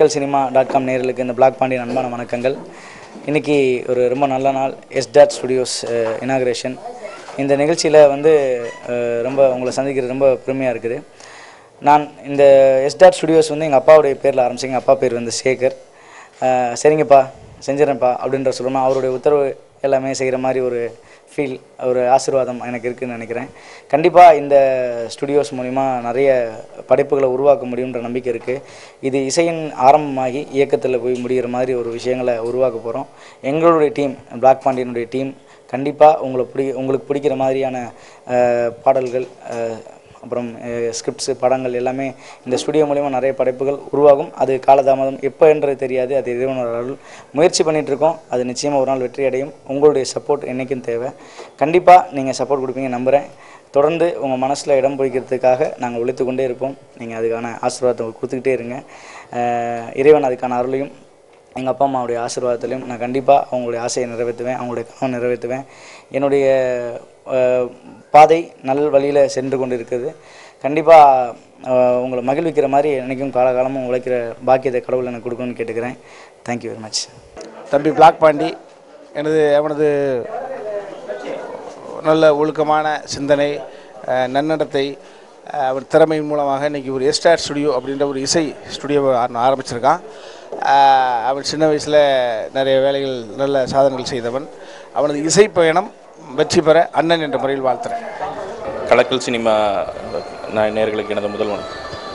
kalkalcinema.com நேயர்களுக்கு இந்த black Pandi அன்பான வணக்கங்கள். இன்னைக்கு ஒரு ரொம்ப நல்ல நாள். எஸ்டாட் ஸ்டுடியோஸ் இனாகிரேஷன். இந்த நிகழ்ச்சியில் வந்து ரொம்ப உங்களை சந்திக்கிறது ரொம்ப பெருமையாக இருக்குது. நான் இந்த எஸ்டாட் ஸ்டுடியோஸ் வந்து எங்கள் அப்பாவுடைய பேரில் ஆரம்பிச்சேன். எங்கள் அப்பா பேர் வந்து சேகர். சரிங்கப்பா செஞ்சிடறேன்ப்பா அப்படின்ற சொல்லணும். அவருடைய உத்தரவு எல்லாமே செய்கிற மாதிரி ஒரு ஃபீல், ஒரு ஆசீர்வாதம் எனக்கு இருக்குதுன்னு நினைக்கிறேன். கண்டிப்பாக இந்த ஸ்டுடியோஸ் மூலிமா நிறைய படைப்புகளை உருவாக்க முடியுன்ற நம்பிக்கை இருக்குது. இது இசையின் ஆரம்பமாகி இயக்கத்தில் போய் முடிகிற மாதிரி ஒரு விஷயங்களை உருவாக்க போகிறோம். எங்களுடைய டீம், பிளாக் பாண்டியனுடைய டீம் கண்டிப்பாக உங்களுக்கு பிடிக்கிற மாதிரியான பாடல்கள், அப்புறம் ஸ்கிரிப்ட்ஸு, படங்கள் எல்லாமே இந்த ஸ்டுடியோ மூலிமா நிறைய படைப்புகள் உருவாகும். அது காலதாமதம் எப்போ என்றது தெரியாது. அது இறைவனோட அருள். முயற்சி பண்ணிகிட்ருக்கோம். அது நிச்சயமாக ஒரு நாள் வெற்றி அடையும். உங்களுடைய சப்போர்ட் என்றைக்கும் தேவை. கண்டிப்பாக நீங்கள் சப்போர்ட் கொடுப்பீங்க நம்புகிறேன். தொடர்ந்து உங்கள் மனசில் இடம் பிடிக்கிறதுக்காக நாங்கள் உழைத்து கொண்டே இருப்போம். நீங்கள் அதுக்கான ஆசீர்வாதத்தை கொடுத்துக்கிட்டே இருங்க. இறைவன் அதுக்கான அருளையும் எங்கள் அப்பா அம்மாவுடைய ஆசீர்வாதத்திலையும் நான் கண்டிப்பாக அவங்களுடைய ஆசையை நிறைவேற்றுவேன், அவங்களுடைய கனவை நிறைவேற்றுவேன். என்னுடைய பாதை நல் வழியில் சென்று கொண்டு இருக்குது. கண்டிப்பாக உங்களை மகிழ்விக்கிற மாதிரி என்றைக்கும் காலகாலமும் உழைக்கிற பாக்கியத்தை கடவுள் எனக்கு கொடுக்கணும்னு கேட்டுக்கிறேன். Thank you very much. தம்பி பிளாக் பாண்டி அவனது நல்ல ஒழுக்கமான சிந்தனை, நன்னடத்தை, அவர் திறமையின் மூலமாக இன்றைக்கி ஒரு எஸ்டாட் ஸ்டுடியோ அப்படின்ற ஒரு இசை ஸ்டுடியோவை ஆரம்பிச்சிருக்கான். அவன் சின்ன வயசில் நிறைய வேலைகள், நல்ல சாதனைகள் செய்தவன். அவனது இசை பயணம் வெற்றி பெற அண்ணன் என்ற முறையில் வாழ்த்துறேன். கலக்கல் சினிமா நேயர்களுக்கு எனது முதல் வணக்கம்.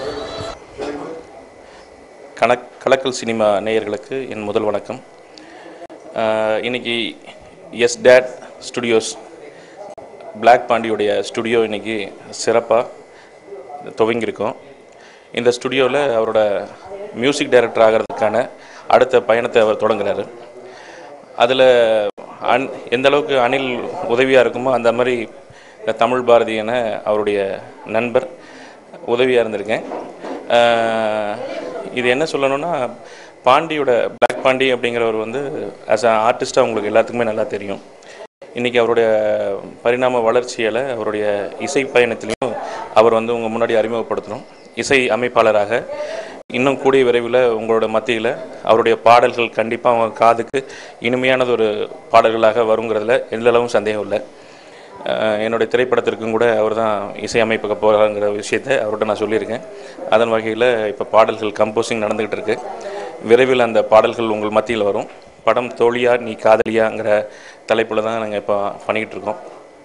கலக்கல் சினிமா நேயர்களுக்கு என் முதல் வணக்கம். இன்றைக்கி எஸ்டாட் ஸ்டுடியோஸ் பிளாக் பாண்டியுடைய ஸ்டுடியோ இன்றைக்கி சிறப்பாக துவங்கியிருக்கோம். இந்த ஸ்டுடியோவில் அவரோட மியூசிக் டைரக்டர் ஆகிறதுக்கான அடுத்த பயணத்தை அவர் தொடங்குறாரு. அதில் எந்த அளவுக்கு அனில் உதவியாக இருக்குமோ அந்த மாதிரி தமிழ் பாரதி என அவருடைய நண்பர் உதவியாக இருந்திருக்கேன். இது என்ன சொல்லணும்னா, பாண்டியோட பிளாக் பாண்டி அப்படிங்கிறவர் வந்து ஆஸ் அ ஆர்டிஸ்ட்டாக உங்களுக்கு எல்லாத்துக்குமே நல்லா தெரியும். இன்றைக்கி அவருடைய பரிணாம வளர்ச்சியில் அவருடைய இசை பயணத்திலையும் அவர் வந்து உங்கள் முன்னாடி அறிமுகப்படுத்தணும். இசை அமைப்பாளராக இன்னும் கூடிய விரைவில் உங்களோட மத்தியில் அவருடைய பாடல்கள் கண்டிப்பாக அவங்க காதுக்கு இனிமையானது ஒரு பாடல்களாக வருங்கிறதுல எந்தளவும் சந்தேகம் இல்லை. என்னுடைய திரைப்படத்திற்கும் கூட அவர் தான் இசையமைப்புக்க போகிறாங்கிற விஷயத்தை அவர்கிட்ட நான் சொல்லியிருக்கேன். அதன் வகையில் இப்போ பாடல்கள் கம்போசிங் நடந்துக்கிட்டு இருக்குது. விரைவில் அந்த பாடல்கள் உங்கள் மத்தியில் வரும். படம் தோழியா நீ காதலியாங்கிற தலைப்பில் தான் நாங்கள் இப்போ பண்ணிக்கிட்டு இருக்கோம்.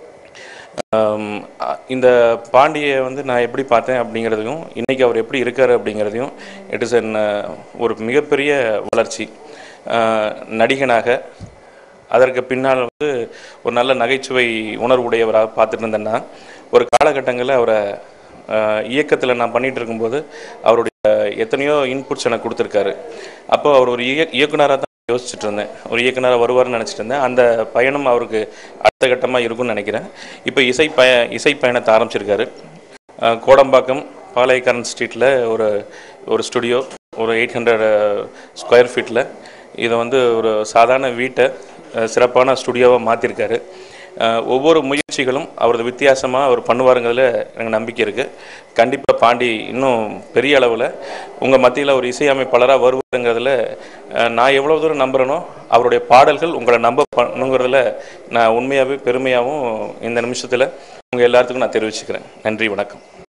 இந்த பாண்டியை வந்து நான் எப்படி பார்த்தேன் அப்படிங்கிறதையும் இன்றைக்கி அவர் எப்படி இருக்கார் அப்படிங்கிறதையும் இட் இஸ் ஒரு மிகப்பெரிய வளர்ச்சி. நடிகனாக அதற்கு பின்னால் வந்து ஒரு நல்ல நகைச்சுவை உணர்வுடையவராக பார்த்துட்டு இருந்தேன்னா, ஒரு காலகட்டங்களில் அவரை இயக்கத்தில் நான் பண்ணிகிட்டு இருக்கும்போது அவருடைய எத்தனையோ இன்புட்ஸ் எனக்கு கொடுத்துருக்காரு. அப்போ அவர் ஒரு இயக்குனராக தான் யோசிச்சுட்டு இருந்தேன். ஒரு இயக்குனராக வருவார்னு நினச்சிட்டு இருந்தேன். அந்த பயணம் அவருக்கு அடுத்த கட்டமாக இருக்கும்னு நினைக்கிறேன். இப்போ இசை பயணத்தை ஆரம்பிச்சிருக்காரு. கோடம்பாக்கம் பாளையக்காரன் ஸ்ட்ரீட்டில் ஒரு ஸ்டுடியோ, ஒரு 800 ஸ்கொயர் ஃபீட்டில் இதை வந்து ஒரு சாதாரண வீட்டை சிறப்பான ஸ்டுடியோவாக மாற்றிருக்காரு. ஒவ்வொரு முயற்சிகளும் அவரது வித்தியாசமாக அவர் பண்ணுவாருங்கிறதுல எனக்கு நம்பிக்கை இருக்குது. கண்டிப்பாக பாண்டி இன்னும் பெரிய அளவில் உங்கள் மத்தியில் ஒரு இசையமைப்பாளராக வருவாருங்கிறதுல நான் எவ்வளோ தூரம் நம்புகிறேனோ அவருடைய பாடல்கள் உங்களை நம்ப பண்ணுங்கிறதுல நான் உண்மையாகவே பெருமையாகவும் இந்த நிமிஷத்தில் உங்கள் எல்லாத்துக்கும் நான் தெரிவிச்சுக்கிறேன். நன்றி, வணக்கம்.